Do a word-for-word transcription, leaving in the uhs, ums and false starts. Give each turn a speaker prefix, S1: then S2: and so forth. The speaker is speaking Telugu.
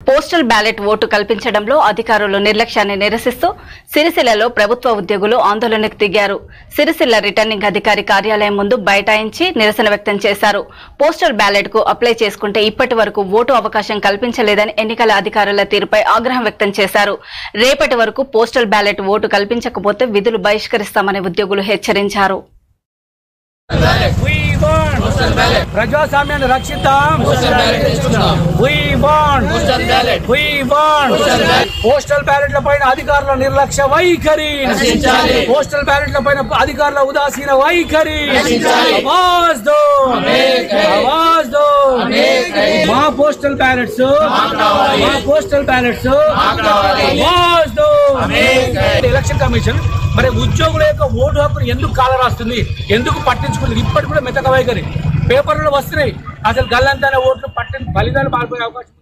S1: పోస్టల్ బ్యాలెట్ ఓటు కల్పించడంలో అధికారులు నిర్లక్ష్యాన్ని నిరసిస్తూ సిరిసిల్లలో ప్రభుత్వ ఉద్యోగులు ఆందోళనకు దిగారు. సిరిసిల్ల రిటర్నింగ్ అధికారి కార్యాలయం ముందు బైఠాయించి నిరసన వ్యక్తం చేశారు. పోస్టల్ బ్యాలెట్ కు అప్లై చేసుకుంటే ఇప్పటి వరకు ఓటు అవకాశం కల్పించలేదని ఎన్నికల అధికారుల తీరుపై ఆగ్రహం వ్యక్తం చేశారు. రేపటి వరకు పోస్టల్ బ్యాలెట్ ఓటు కల్పించకపోతే విధులు బహిష్కరిస్తామని ఉద్యోగులు హెచ్చరించారు.
S2: ప్రజాస్వామ్యాన్ని రక్షిద్దాం. పోస్టల్ బ్యాలెట్ల పైన అధికారుల నిర్లక్ష్య వైఖరి, పోస్టల్ బ్యాలెట్ల పైన అధికారుల ఉదాసీన వైఖరి. ఆవాజ్ దో, ఆవాజ్ దో. మా పోస్టల్ బ్యాలెట్స్, మా పోస్టల్ బ్యాలెట్స్ ఆవాజ్ దో. ఎలక్షన్ కమిషన్ మరి ఉద్యోగుల యొక్క ఓటు హక్కును ఎందుకు కాలరాస్తుంది, ఎందుకు పట్టించుకుంటుంది? ఇప్పటి కూడా మెతక వైఖరి. పేపర్లో వస్తున్నాయి, అసలు గల్లంతైన ఓట్లు పట్టిన ఫలితాలు మారిపోయే అవకాశం.